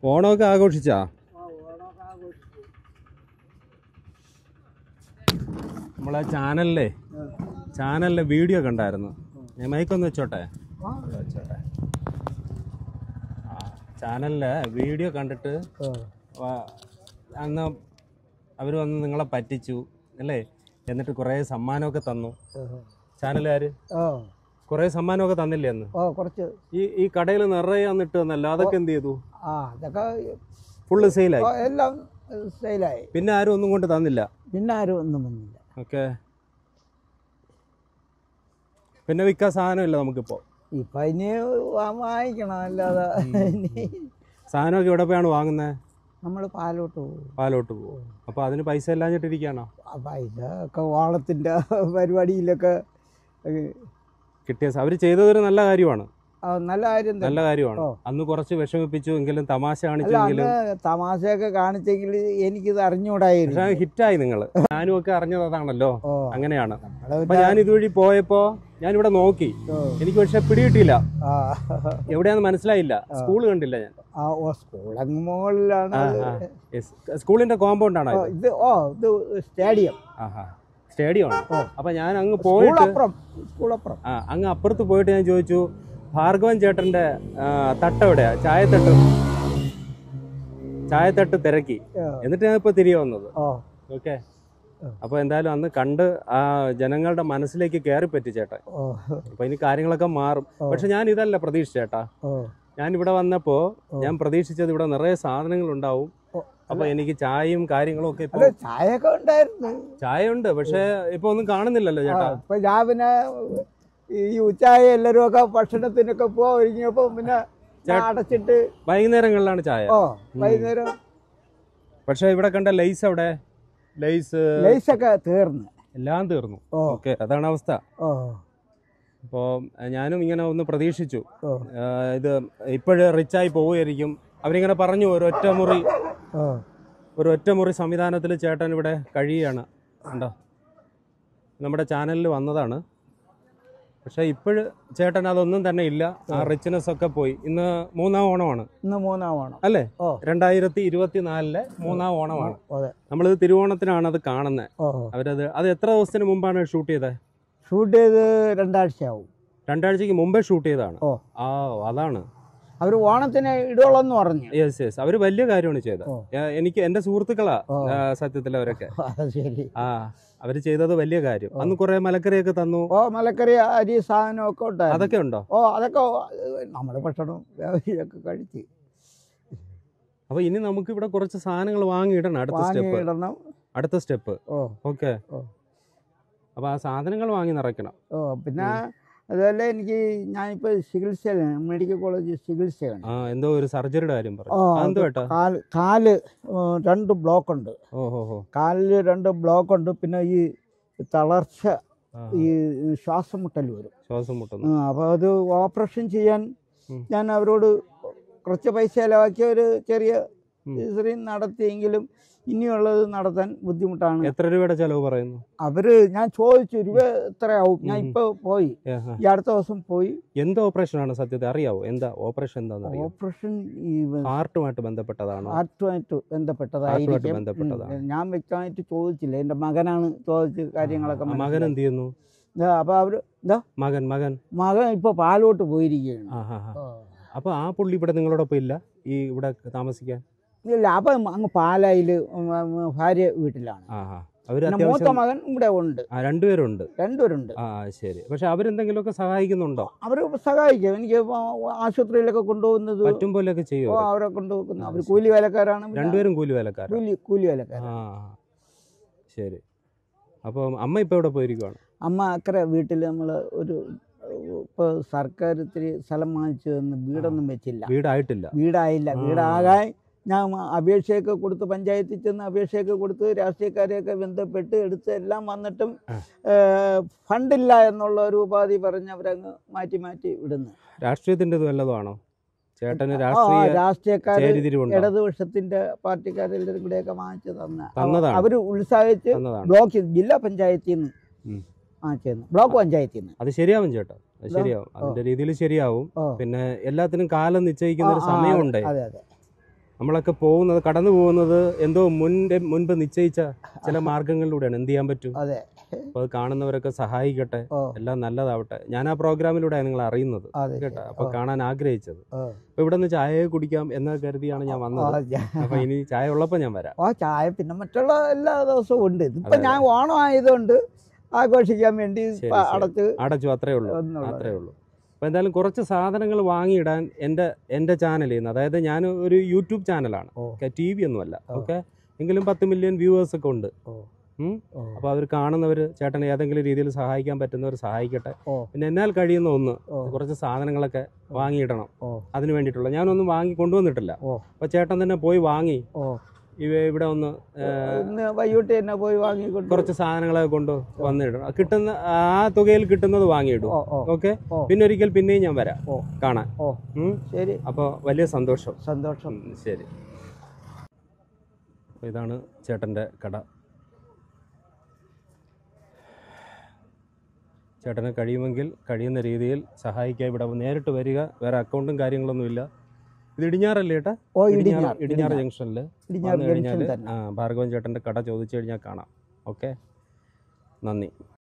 ഓണമൊക്കെ ആഘോഷിച്ചാ? നമ്മളെ ചാനലിലെ വീഡിയോ കണ്ടായിരുന്നു. ഞാൻ മൈക്കൊന്ന് വെച്ചോട്ടെ. ചാനലിലെ വീഡിയോ കണ്ടിട്ട് അന്ന് അവർ വന്ന് നിങ്ങളെ പറ്റിച്ചു അല്ലേ? എന്നിട്ട് കുറേ സമ്മാനമൊക്കെ തന്നു ചാനലുകാര്. കുറേ സമ്മാനമൊക്കെ തന്നില്ലേ അന്ന്? ഈ കടയിൽ നിറയെ വന്നിട്ട് തന്നല്ലോ, അതൊക്കെ എന്ത് ചെയ്തു? ഫുള്ള് സെയിലായി? എല്ലാം സെയിലായി. പിന്നെ ആരും ഒന്നും കൊണ്ട് തന്നില്ല? പിന്നെ ആരും ഒന്നും വന്നില്ല. ഓക്കെ. പിന്നെ വിൽക്കാൻ സാധനമില്ല നമുക്കിപ്പോ. ഇപ്പൊ ഇനി വാങ്ങിക്കണം, അല്ലാതെ. സാധനമൊക്കെ ഇവിടെ പോയാണ് വാങ്ങുന്നത്? നമ്മൾ പാലോട്ട് പോകും. അപ്പൊ അതിന് പൈസ ഇല്ലാഞ്ഞിട്ടിരിക്കുകയാണോ? പൈസ ഒക്കെ ഓണത്തിന്റെ പരിപാടിയിലൊക്കെ കിട്ടിയ അവര് ചെയ്തതൊരു നല്ല കാര്യമാണ്. നല്ല കാര്യമാണ്. അന്ന് കുറച്ച് വിഷമിപ്പിച്ചു എങ്കിലും, തമാശ കാണിച്ചെങ്കിലും. തമാശയൊക്കെ കാണിച്ചെങ്കിൽ എനിക്കിത് അറിഞ്ഞൂടായിരുന്നു. ഹിറ്റായി നിങ്ങള്. ഞാനും ഒക്കെ അറിഞ്ഞത് അതാണല്ലോ. അങ്ങനെയാണ്. അപ്പൊ ഞാൻ ഇതുവഴി പോയപ്പോ ഞാനിവിടെ നോക്കി, എനിക്ക് പക്ഷെ പിടികിട്ടിയില്ല, എവിടെയാന്ന് മനസ്സിലായില്ല. സ്കൂള് കണ്ടില്ല ഞാൻ. സ്കൂളിന്റെ കോമ്പൗണ്ട് ആണോ ഇത്? സ്റ്റേഡിയം. സ്റ്റേഡിയമാണ്. അപ്പൊ ഞാൻ അങ്ങ് പോയിട്ട് അങ്ങ് അപ്പുറത്ത് പോയിട്ട് ഞാൻ ചോദിച്ചു, ഭാർഗവൻ ചേട്ടന്റെ തട്ടെവിടെയാ? ചായത്തട്ട് തിരക്കി. എന്നിട്ട് ഞാൻ ഇപ്പൊ തിരികെ വന്നത്. ഓക്കെ. അപ്പൊ എന്തായാലും അന്ന് കണ്ട് ആ ജനങ്ങളുടെ മനസ്സിലേക്ക് കയറി പറ്റി ചേട്ടാ. അപ്പൊ ഇനി കാര്യങ്ങളൊക്കെ മാറും. പക്ഷെ ഞാൻ ഇതല്ല പ്രതീക്ഷിച്ചേട്ടാ. ഞാൻ ഇവിടെ വന്നപ്പോ ഞാൻ പ്രതീക്ഷിച്ചത് ഇവിടെ നിറയെ സാധനങ്ങൾ ഉണ്ടാവും. അപ്പൊ എനിക്ക് ചായയും കാര്യങ്ങളും ഒക്കെ ഇപ്പൊ ചായയൊക്കെ ഉണ്ടായിരുന്നു. ചായ ഉണ്ട്, പക്ഷെ ഇപ്പൊ ഒന്നും കാണുന്നില്ലല്ലോ ചേട്ടാ. ഇപ്പൊ രാവിലെ ഈ ഉച്ചായ എല്ലാരും ഒക്കെ ഭക്ഷണത്തിനൊക്കെ ഒരുങ്ങിയപ്പോ പിന്നെ അടച്ചിട്ട് വൈകുന്നേരങ്ങളിലാണ് ചായ. വൈകുന്നേരം. പക്ഷെ ഇവിടെ കണ്ട ലൈസ് അവിടെ ലൈസൊക്കെ തീർന്നു, എല്ലാം തീർന്നു. ഓക്കെ, അതാണ് അവസ്ഥ. അപ്പോ ഞാനും ഇങ്ങനെ ഒന്ന് പ്രതീക്ഷിച്ചു, ഇത് ഇപ്പോഴ് റിച്ചായി പോവുമായിരിക്കും. അവരിങ്ങനെ പറഞ്ഞു, ഒരു ഒറ്റമുറി സംവിധാനത്തിൽ ചേട്ടൻ ഇവിടെ കഴിയുകയാണ്. കണ്ടോ, നമ്മുടെ ചാനലിൽ വന്നതാണ്. പക്ഷെ ഇപ്പോഴ് ചേട്ടൻ അതൊന്നും തന്നെ ഇല്ല. ആ റിച്ച്നെസ് ഒക്കെ പോയി. ഇന്ന് മൂന്നാം ഓണമാണ് അല്ലേ? 2024 മൂന്നാം ഓണമാണ്. നമ്മളിത് തിരുവോണത്തിനാണ് അത് കാണുന്നത്. അത് എത്ര ദിവസത്തിന് മുമ്പാണ് ഷൂട്ട് ചെയ്തത്? 2 ആഴ്ചയാവും. 2 ആഴ്ചക്ക് മുമ്പേ ഷൂട്ട് ചെയ്തതാണ്. അതാണ് അവര് ഓണത്തിന് ഇടുവോളെന്ന് പറഞ്ഞു. യെസ്, അവര് വലിയ കാര്യമാണ് ചെയ്തത്. എനിക്ക് എന്റെ സുഹൃത്തുക്കളാ സത്യത്തിൽ അവരൊക്കെ. അവര് ചെയ്തത് വലിയ കാര്യം. അന്ന് കുറെ മലക്കറിയൊക്കെ തന്നു. മലക്കറി, അരി, സാധനമൊക്കെ ഉണ്ടായിരുന്നു. അതൊക്കെ ഉണ്ടോ? അതൊക്കെ നമ്മള് ഭക്ഷണം കഴിച്ച്. അപ്പൊ ഇനി നമുക്ക് ഇവിടെ കുറച്ച് സാധനങ്ങൾ വാങ്ങിയിടണം. അടുത്ത സ്റ്റെപ്പ്. ഓക്കെ. അപ്പൊ ആ സാധനങ്ങൾ വാങ്ങി നിറയ്ക്കണം. പിന്നെ അതുപോലെ എനിക്ക് ഞാനിപ്പോ ചികിത്സയിലാണ്, മെഡിക്കൽ കോളേജ് ചികിത്സയാണ്. എന്തോ ഒരു സർജറിയുടെ കാര്യം പറഞ്ഞു. കാല് 2 ബ്ലോക്ക് ഉണ്ട്. കാലില് 2 ബ്ലോക്ക് ഉണ്ട്. പിന്നെ ഈ തളർച്ച, ഈ ശ്വാസം മുട്ടൽ വരും. അപ്പൊ അത് ഓപ്പറേഷൻ ചെയ്യാൻ ഞാൻ അവരോട് കുറച്ച് പൈസ ചെലവാക്കി ഒരു ചെറിയ സർജറി നടത്തിയെങ്കിലും ഇനിയുള്ളത് നടത്താൻ ബുദ്ധിമുട്ടാണ്. എത്ര രൂപയുടെ ചെലവ് പറയുന്നു അവര്? ഞാൻ ചോദിച്ചു, രൂപ എത്രയാവും? ഞാൻ ഇപ്പൊ പോയി, ഈ അടുത്ത ദിവസം പോയി. എന്ത് ഓപ്പറേഷൻ ആണ് സത്യത്തിൽ അറിയാവോ? എന്താ ഓപ്പറേഷൻ? എന്താണെന്ന് ഓപ്പറേഷൻ ഹാർട്ടുമായിട്ട് ബന്ധപ്പെട്ടതാണോ? ഹാർട്ടുമായിട്ട് ബന്ധപ്പെട്ടതായിരിക്കും. ഞാൻ വ്യക്തമായിട്ട് ചോദിച്ചില്ല. എന്റെ മകനാണ് ചോദിച്ച് കാര്യങ്ങളൊക്കെ. മകൻ എന്ത് ചെയ്യുന്നു? അപ്പൊ അവര് മകൻ ഇപ്പൊ പാലോട്ട് പോയിരിക്കുകയാണ്. അപ്പൊ ആ പുള്ളി ഇവിടെ നിങ്ങളോടൊപ്പം ഇല്ല? ഇവിടെ താമസിക്കാൻ ഇല്ല. അപ്പൊ അങ്ങ് പാലായില് ഭാര്യ വീട്ടിലാണ്. മൂത്ത മകൻ ഇവിടെ ഉണ്ട്. രണ്ടുപേരുണ്ട്. ശരി. പക്ഷെ അവരെന്തെങ്കിലുമൊക്കെ സഹായിക്കുന്നുണ്ടോ? അവര് സഹായിക്കും. എനിക്ക് ആശുപത്രിയിലൊക്കെ കൊണ്ടുപോകുന്നത് പറ്റും പോലെയൊക്കെ ചെയ്യും. അവരെ കൊണ്ടുപോകുന്നു. അവർ കൂലി വേലക്കാരാണ്. രണ്ടുപേരും കൂലി വേലക്കാരാണ്. ശരി. അപ്പൊ അമ്മ ഇപ്പൊ എവിടെ പോയിരിക്കുവാണ്? അമ്മ അക്കരെ വീട്ടിൽ നമ്മള് ഒരു ഇപ്പൊ സർക്കാർ ഇത്തിരി സ്ഥലം വാങ്ങിച്ചു തന്ന് വീടൊന്നും വെച്ചില്ല. വീടായില്ല. വീടാകാൻ ഞാൻ അപേക്ഷയൊക്കെ കൊടുത്ത്, പഞ്ചായത്തിൽ ചെന്ന് അപേക്ഷയൊക്കെ കൊടുത്ത്, രാഷ്ട്രീയക്കാരെയൊക്കെ ബന്ധപ്പെട്ട് എടുത്ത് എല്ലാം വന്നിട്ടും ഫണ്ടില്ല എന്നുള്ള ഒരു ഉപാധി പറഞ്ഞ് അവരങ്ങ് മാറ്റി വിടുന്നു. രാഷ്ട്രീയത്തിന്റെ വല്ലതുമാണോ ചേട്ടന്? രാഷ്ട്രീയക്കാർ ഇടതുപക്ഷത്തിന്റെ പാർട്ടിക്കാരെല്ലാവരും കൂടെയൊക്കെ വാങ്ങിച്ചു തന്ന അവര് ഉത്സാഹിച്ച് ബ്ലോക്ക് ജില്ലാ പഞ്ചായത്തിൽ നിന്ന് ബ്ലോക്ക് പഞ്ചായത്തിൽ നിന്ന്. അത് ശരിയാവും ചേട്ടാ, അതിന്റെ രീതിയിൽ ശരിയാവും. പിന്നെ എല്ലാത്തിനും കാലം നിശ്ചയിക്കുന്ന ഒരു സമയമുണ്ട്. നമ്മളൊക്കെ പോകുന്നത് കടന്നു പോകുന്നത് എന്തോ മുൻപ് നിശ്ചയിച്ച ചില മാർഗങ്ങളിലൂടെയാണ്. എന്ത് ചെയ്യാൻ പറ്റും? അതെ. അപ്പോൾ അത് കാണുന്നവരൊക്കെ സഹായിക്കട്ടെ, എല്ലാം നല്ലതാവട്ടെ. ഞാൻ ആ പ്രോഗ്രാമിലൂടെയാണ് നിങ്ങൾ അറിയുന്നത് കേട്ടോ, അപ്പോൾ കാണാൻ ആഗ്രഹിച്ചത്. അപ്പോൾ ഇവിടെ നിന്ന് ചായ കുടിക്കാം എന്ന് കരുതിയാണ് ഞാൻ വന്നത്. അപ്പോൾ ഇനി ചായ ഉള്ളപ്പോൾ ഞാൻ വരാം. ചായ പിന്നെ മറ്റുള്ള എല്ലാ ദിവസവും ഉണ്ട്. ഇപ്പം ഞാൻ ഓണം ആയതുകൊണ്ട് ആഘോഷിക്കാൻ വേണ്ടി അടച്ചു, അത്രേ ഉള്ളൂ. അപ്പോൾ എന്തായാലും കുറച്ച് സാധനങ്ങൾ വാങ്ങിയിടാൻ എൻ്റെ ചാനലിൽ നിന്ന്, അതായത് ഞാൻ ഒരു യൂട്യൂബ് ചാനലാണ്, TV ഒന്നുമല്ല. ഓക്കെ, എങ്കിലും 10 മില്യൺ വ്യൂവേഴ്സ് ഒക്കെ ഉണ്ട്. അപ്പോൾ അവർ കാണുന്നവർ ചേട്ടനെ ഏതെങ്കിലും രീതിയിൽ സഹായിക്കാൻ പറ്റുന്നവർ സഹായിക്കട്ടെ. പിന്നെ എന്നാൽ കഴിയുന്ന കുറച്ച് സാധനങ്ങളൊക്കെ വാങ്ങിയിടണം. അതിന് വേണ്ടിയിട്ടുള്ള ഞാനൊന്നും വാങ്ങി കൊണ്ടുവന്നിട്ടില്ല. അപ്പോൾ ചേട്ടൻ തന്നെ പോയി വാങ്ങി ഇവിടെ ഒന്ന് വൈകിട്ട് തന്നെ പോയി വാങ്ങിക്കൊണ്ട് കുറച്ച് സാധനങ്ങളൊക്കെ കൊണ്ട് വന്നിടണം. കിട്ടുന്ന ആ തുകയിൽ കിട്ടുന്നത് വാങ്ങിയിടും. ഓക്കെ, പിന്നെ ഒരിക്കൽ പിന്നെയും ഞാൻ വരാം കാണാൻ. ശരി, അപ്പോൾ വലിയ സന്തോഷം. ശരി. അപ്പോൾ ഇതാണ് ചേട്ടൻ്റെ കട. ചേട്ടന് കഴിയുമെങ്കിൽ കഴിയുന്ന രീതിയിൽ സഹായിക്കുക. ഇവിടെ നേരിട്ട് വരിക, വേറെ അക്കൗണ്ടും കാര്യങ്ങളൊന്നുമില്ല. ഇത് ഇടിഞ്ഞാറല്ലേ ചേട്ടാ? ഇടിഞ്ഞാറ് ജംഗ്ഷനിൽ ഭാർഗവൻ ചേട്ടൻ്റെ കട ചോദിച്ചു കഴിഞ്ഞാൽ കാണാം. ഓക്കെ, നന്ദി.